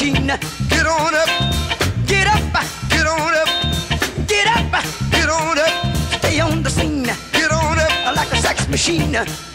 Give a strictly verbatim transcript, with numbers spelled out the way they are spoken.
machine. Get on up, get up, get on up, get up, get on up. Stay on the scene. Get on up like a sex machine.